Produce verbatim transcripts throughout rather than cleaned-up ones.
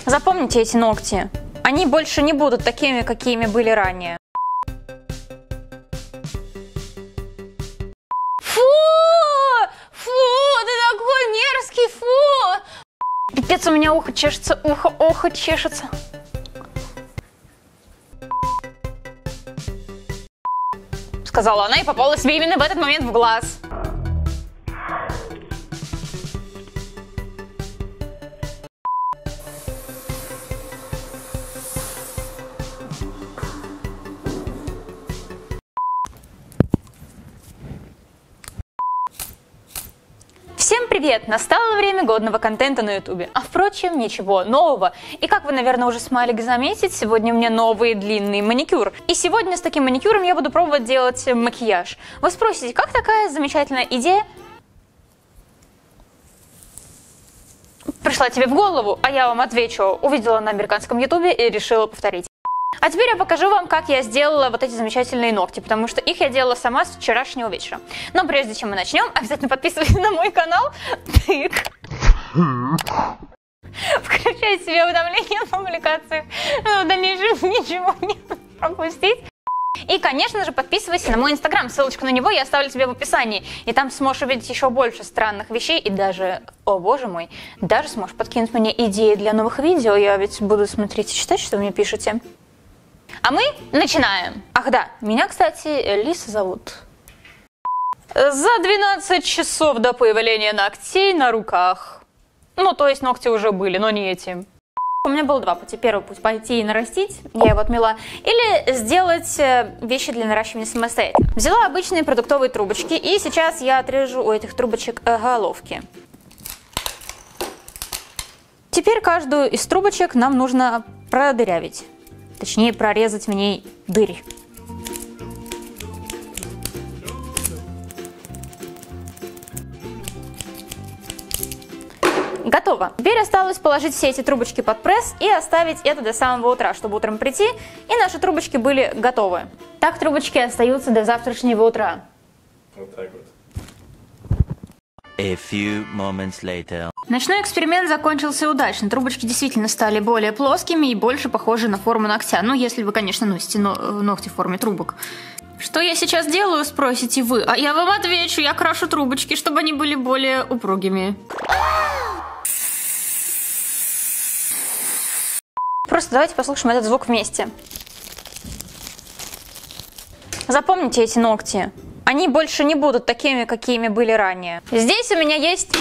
Запомните эти ногти. Они больше не будут такими, какими были ранее. Фу! Фу! Ты такой мерзкий! Фу! Пипец, у меня ухо чешется, ухо, ухо чешется. Сказала она и попала себе именно в этот момент в глаз. Всем привет! Настало время годного контента на ютубе. А впрочем, ничего нового. И как вы, наверное, уже смогли заметить, сегодня у меня новый длинный маникюр. И сегодня с таким маникюром я буду пробовать делать макияж. Вы спросите, как такая замечательная идея пришла тебе в голову? А я вам отвечу, увидела на американском ютубе и решила повторить. А теперь я покажу вам, как я сделала вот эти замечательные ногти, потому что их я делала сама с вчерашнего вечера. Но прежде чем мы начнем, обязательно подписывайтесь на мой канал. Тык. Включайте себе уведомления о публикациях, но в дальнейшем ничего не пропустить. И, конечно же, подписывайся на мой инстаграм, ссылочку на него я оставлю тебе в описании. И там сможешь увидеть еще больше странных вещей и даже, о боже мой, даже сможешь подкинуть мне идеи для новых видео. Я ведь буду смотреть и читать, что вы мне пишете. А мы начинаем. Ах да, меня, кстати, Лиса зовут. За двенадцать часов до появления ногтей на руках. Ну, то есть ногти уже были, но не эти. У меня было два пути. Первый путь — пойти и нарастить, я его отмела. Или сделать вещи для наращивания самостоятельно. Взяла обычные продуктовые трубочки, и сейчас я отрежу у этих трубочек головки. Теперь каждую из трубочек нам нужно продырявить. Точнее, прорезать в ней дырь. Готово. Теперь осталось положить все эти трубочки под пресс и оставить это до самого утра, чтобы утром прийти, и наши трубочки были готовы. Так трубочки остаются до завтрашнего утра. Вот так вот. A few moments later. Ночной эксперимент закончился удачно. Трубочки действительно стали более плоскими и больше похожи на форму ногтя. Ну, если вы, конечно, носите ногти в форме трубок. Что я сейчас делаю, спросите вы. А я вам отвечу, я крашу трубочки, чтобы они были более упругими. Просто давайте послушаем этот звук вместе. Запомните эти ногти. Они больше не будут такими, какими были ранее. Здесь у меня есть...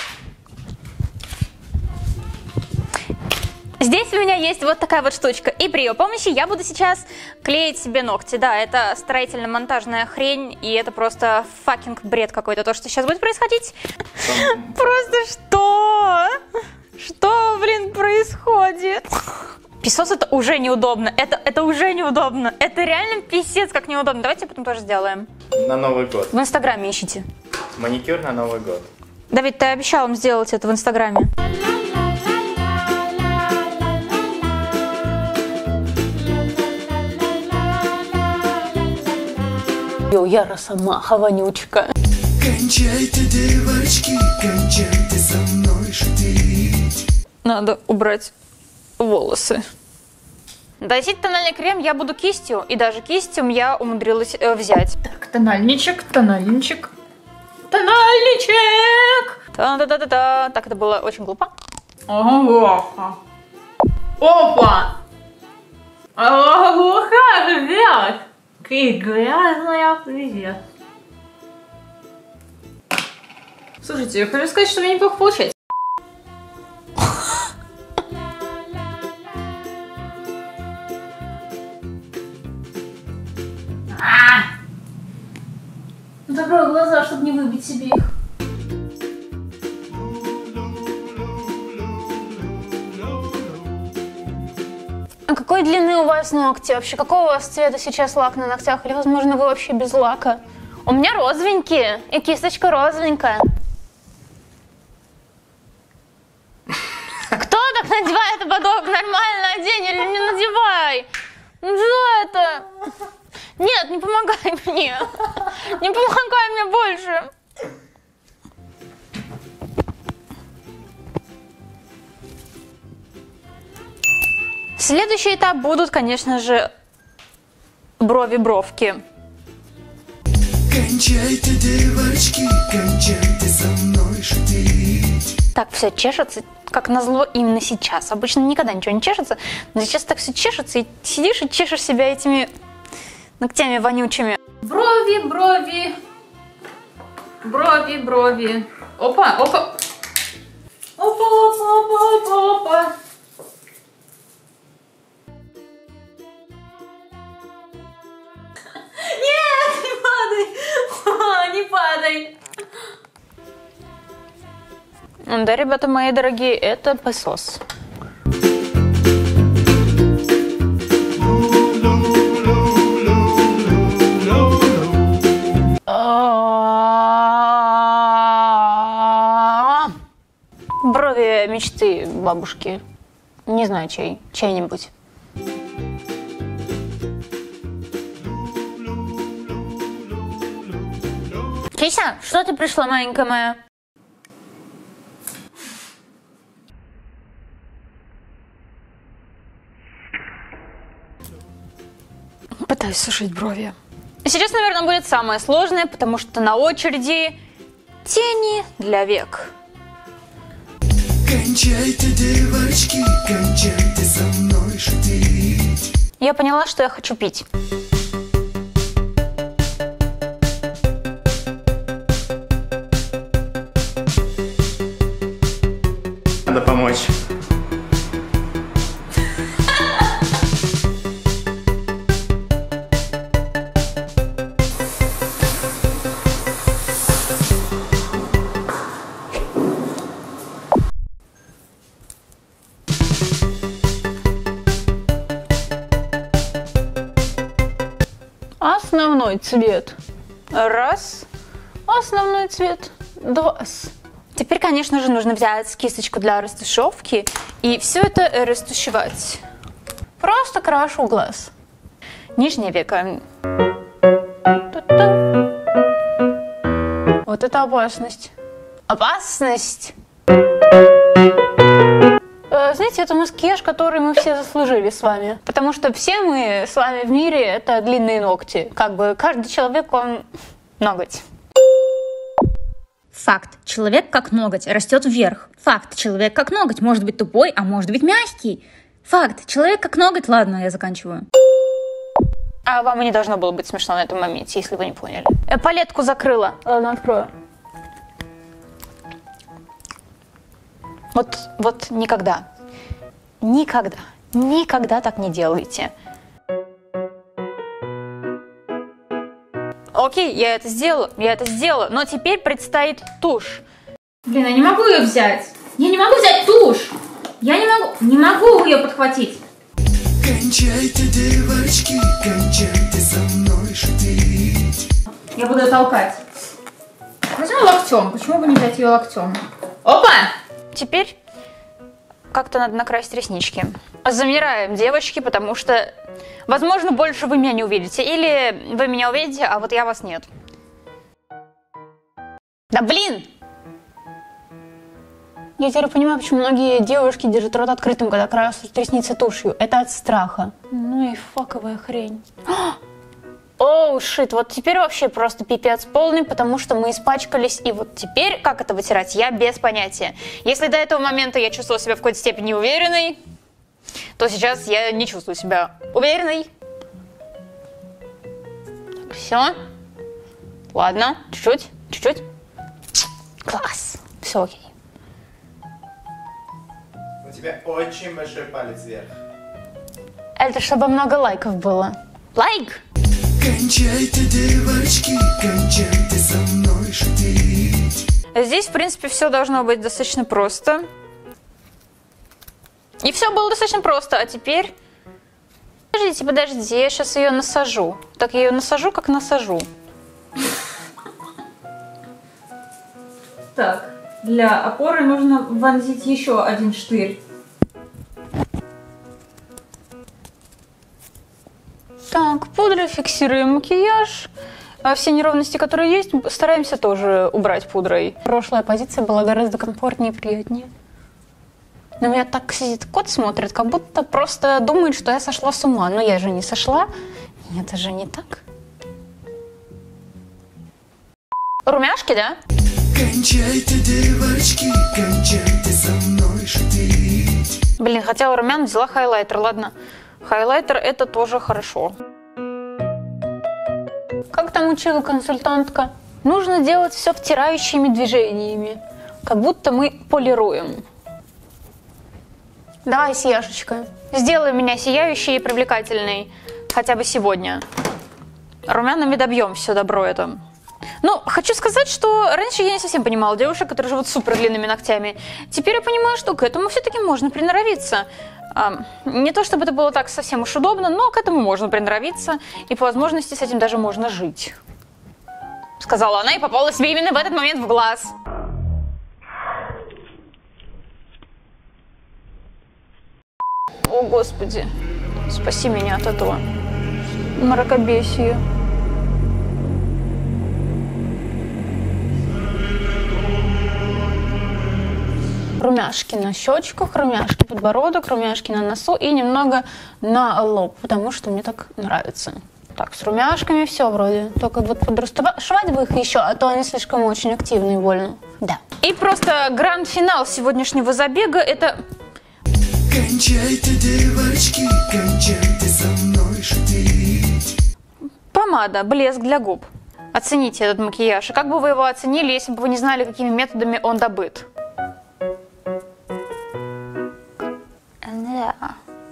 Здесь у меня есть вот такая вот штучка. И при ее помощи я буду сейчас клеить себе ногти. Да, это строительно-монтажная хрень, и это просто факинг бред какой-то, то, что сейчас будет происходить. Просто что? Что, блин, происходит? Писос — это уже неудобно, это, это уже неудобно, это реально писец как неудобно. Давайте потом тоже сделаем. На Новый год. В инстаграме ищите. Маникюр на Новый год. Давид, ты обещал им сделать это в инстаграме. Йо, я росомаха, вонючка. Кончайте, девочки, кончайте со мной шутить. Надо убрать волосы. Наносить тональный крем я буду кистью, и даже кистью я умудрилась э, взять. Так, тональничек, тональничек, тональничек. Та-да-да-да-да. Так, это было очень глупо. Ого. Опа! Ого, как взять? Какая грязная, пиздец. Слушайте, я хочу сказать, что у меня неплохо получается. Закрой глаза, чтобы не выбить себе их. А какой длины у вас ногти? Вообще, какого у вас цвета сейчас лак на ногтях? Или, возможно, вы вообще без лака? У меня розовенькие, и кисточка розовенькая. Кто так надевает ободок? Нормально одень или не надевай? Ну что это? Нет, не помогай мне. Не помогай мне больше. Следующий этап будут, конечно же, брови-бровки. Кончайте, девочки, кончайте со мной шутить. Так все чешется, как назло, именно сейчас. Обычно никогда ничего не чешется, но сейчас так все чешется, и сидишь и чешешь себя этими ногтями вонючими. Брови, брови, брови, брови. Опа, опа. Опа, опа, опа, опа, опа. Нет, не падай! Не падай! Да, ребята мои дорогие, это пылесос. Брови мечты бабушки. Не знаю, чей. Чей-нибудь. Кися, что ты пришла, маленькая моя? Пытаюсь сушить брови. Сейчас, наверное, будет самое сложное, потому что на очереди тени для век. Кончайте, девочки, кончайте со мной шутить. Я поняла, что я хочу пить. Надо помочь. Основной цвет. Раз. Основной цвет. Два. Теперь, конечно же, нужно взять кисточку для растушевки и все это растушевать. Просто крашу глаз. Нижнее веко. Вот это опасность. Опасность! Знаете, это макияж, который мы все заслужили с вами. Потому что все мы с вами в мире — это длинные ногти. Как бы каждый человек, он ноготь. Факт. Человек как ноготь растет вверх. Факт. Человек как ноготь может быть тупой, а может быть мягкий. Факт. Человек как ноготь... Ладно, я заканчиваю. А вам и не должно было быть смешно на этом моменте, если вы не поняли. Я палетку закрыла. Ладно, открою. Вот, вот никогда. Никогда. Никогда так не делайте. Окей, я это сделала, я это сделала, но теперь предстоит тушь. Блин, я не могу ее взять. Я не могу взять тушь. Я не могу, не могу ее подхватить. Кончайте, девочки, кончайте со мной шутить. Я буду ее толкать. Возьму локтем. Почему бы не взять ее локтем? Опа! Теперь как-то надо накрасить реснички. Замираем, девочки, потому что, возможно, больше вы меня не увидите. Или вы меня увидите, а вот я вас нет. Да блин! Я теперь понимаю, почему многие девушки держат рот открытым, когда красят ресницы тушью. Это от страха. Ну и факовая хрень. Оу, шит, вот теперь вообще просто пипец полный, потому что мы испачкались, и вот теперь, как это вытирать, я без понятия. Если до этого момента я чувствовала себя в какой-то степени уверенной, то сейчас я не чувствую себя уверенной. Так, все. Ладно, чуть-чуть, чуть-чуть. Класс, все окей. У тебя очень большой палец вверх. Это чтобы много лайков было. Лайк! Кончайте, девочки, кончайте со мной шутить. Здесь, в принципе, все должно быть достаточно просто. И все было достаточно просто, а теперь... Подождите, подождите, я сейчас ее насажу. Так я ее насажу, как насажу. Так, для опоры нужно вонзить еще один штырь. Так, пудрой фиксируем макияж. А все неровности, которые есть, стараемся тоже убрать пудрой. Прошлая позиция была гораздо комфортнее и приятнее. На меня так сидит кот, смотрит, как будто просто думает, что я сошла с ума. Но я же не сошла. Это же не так. Румяшки, да? Кончайте, девочки, кончайте со мной шутить. Блин, хотела румян, взяла хайлайтер. Ладно, хайлайтер это тоже хорошо. Как там учила консультантка? Нужно делать все втирающими движениями. Как будто мы полируем. Давай, сияшечка, сделай меня сияющей и привлекательной. Хотя бы сегодня. Румянами добьем все добро это. Ну, хочу сказать, что раньше я не совсем понимала девушек, которые живут с супер длинными ногтями. Теперь я понимаю, что к этому все-таки можно приноровиться. А, не то чтобы это было так совсем уж удобно, но к этому можно приноровиться. И по возможности с этим даже можно жить. Сказала она и попала себе именно в этот момент в глаз. О, Господи, спаси меня от этого мракобесия. Румяшки на щечках, румяшки подбородок, румяшки на носу и немного на лоб, потому что мне так нравится. Так, с румяшками все вроде. Только вот подрастушевать бы их еще, а то они слишком очень активные и больно. Да. И просто гранд-финал сегодняшнего забега это... Кончайте, девочки, кончайте со мной шутить. Помада, блеск для губ. Оцените этот макияж. И как бы вы его оценили, если бы вы не знали, какими методами он добыт? Да.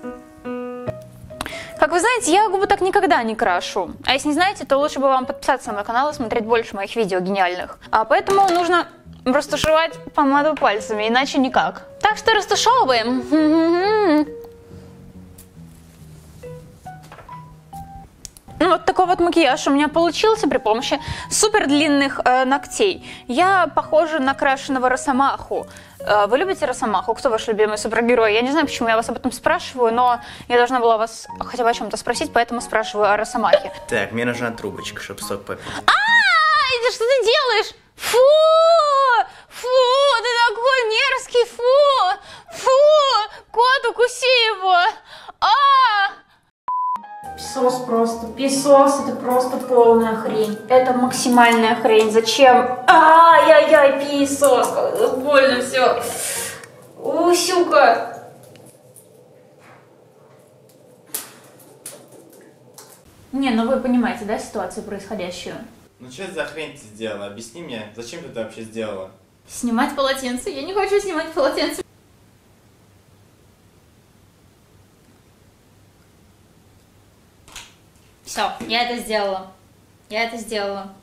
Как вы знаете, я губы так никогда не крашу. А если не знаете, то лучше бы вам подписаться на мой канал и смотреть больше моих видео гениальных. А поэтому нужно растушевать помаду пальцами, иначе никак. Так что растушевываем. Ну, вот такой вот макияж у меня получился при помощи супер длинных э, ногтей. Я похожа на крашеного Росомаху. Э, вы любите Росомаху? Кто ваш любимый супергерой? Я не знаю, почему я вас об этом спрашиваю, но я должна была вас хотя бы о чем-то спросить, поэтому спрашиваю о Росомахе. Так, мне нужна трубочка, чтобы сок попить. А, что ты делаешь? Фу! Фу! Ты такой мерзкий! Фу! Фу! Кот, укуси его! А! Писос просто. Писос это просто полная хрень. Это максимальная хрень. Зачем? Ай-яй-яй, писос. Больно все. Усюка. Не, ну вы понимаете, да, ситуацию происходящую? Ну что это за хрень ты сделала? Объясни мне, зачем ты это вообще сделала? Снимать полотенце? Я не хочу снимать полотенце. Все, я это сделала. Я это сделала.